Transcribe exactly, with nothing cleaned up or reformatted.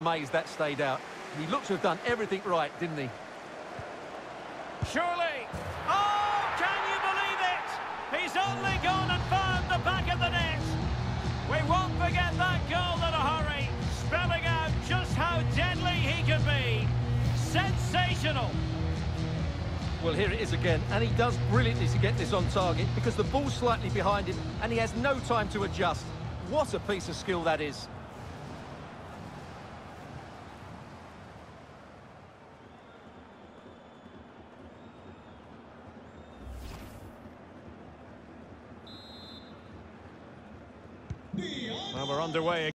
amazed that stayed out. He looked to have done everything right, didn't he? Surely. Oh, can you believe it? He's only gone and found the back of the net. We won't forget that goal in a hurry, spelling out just how deadly he can be. Sensational. Well, here it is again, and he does brilliantly to get this on target because the ball's slightly behind him and he has no time to adjust. What a piece of skill that is. Well, we're underway.